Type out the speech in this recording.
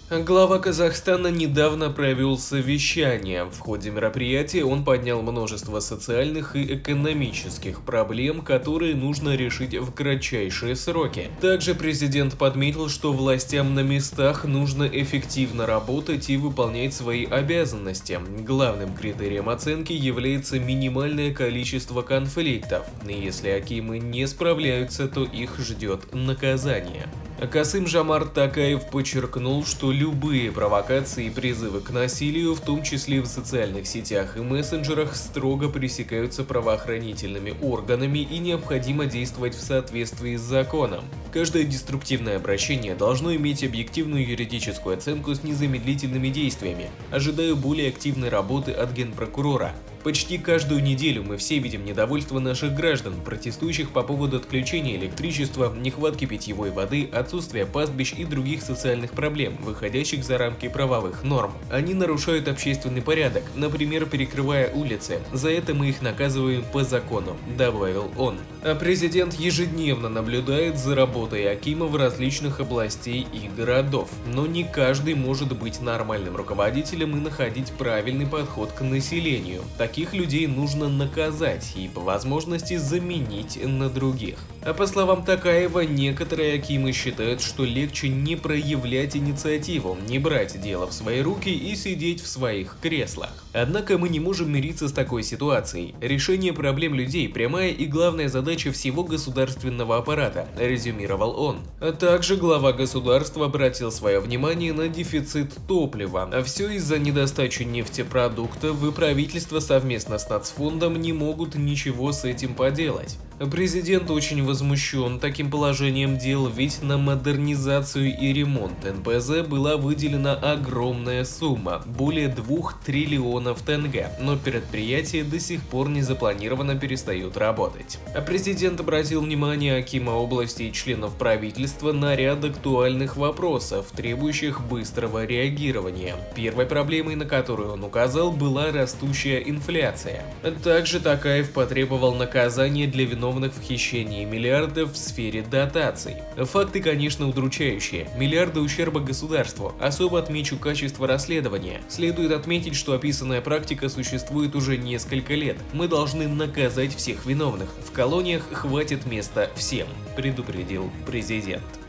Глава Казахстана недавно провел совещание. В ходе мероприятия он поднял множество социальных и экономических проблем, которые нужно решить в кратчайшие сроки. Также президент подметил, что властям на местах нужно эффективно работать и выполнять свои обязанности. Главным критерием оценки является минимальное количество конфликтов. Если акимы не справляются, то их ждет наказание. Касым-Жомарт Токаев подчеркнул, что любые провокации и призывы к насилию, в том числе в социальных сетях и мессенджерах, строго пресекаются правоохранительными органами и необходимо действовать в соответствии с законом. Каждое деструктивное обращение должно иметь объективную юридическую оценку с незамедлительными действиями. Ожидаю более активной работы от генпрокурора. Почти каждую неделю мы все видим недовольство наших граждан, протестующих по поводу отключения электричества, нехватки питьевой воды, отсутствия пастбищ и других социальных проблем, выходящих за рамки правовых норм. Они нарушают общественный порядок, например, перекрывая улицы. За это мы их наказываем по закону, добавил он. А президент ежедневно наблюдает за работой акимов различных областей и городов. Но не каждый может быть нормальным руководителем и находить правильный подход к населению. Таких людей нужно наказать и по возможности заменить на других. А по словам Токаева, некоторые акимы считают, что легче не проявлять инициативу, не брать дело в свои руки и сидеть в своих креслах. Однако мы не можем мириться с такой ситуацией. Решение проблем людей – прямая и главная задача всего государственного аппарата, резюмировал он. А также глава государства обратил свое внимание на дефицит топлива. А все из-за недостачи нефтепродуктов, и правительство совместно с Нацфондом не могут ничего с этим поделать. Президент очень возмущен таким положением дел, ведь на модернизацию и ремонт НПЗ была выделена огромная сумма – более 2 триллионов тенге, но предприятие до сих пор не запланированно перестает работать. А президент обратил внимание акима области и членов правительства на ряд актуальных вопросов, требующих быстрого реагирования. Первой проблемой, на которую он указал, была растущая инфляция. Также Токаев потребовал наказания для виновных в хищении миллиардов в сфере дотаций. Факты, конечно, удручающие. Миллиарды ущерба государству. Особо отмечу качество расследования. Следует отметить, что описанная практика существует уже несколько лет. Мы должны наказать всех виновных. В колониях хватит места всем, предупредил президент.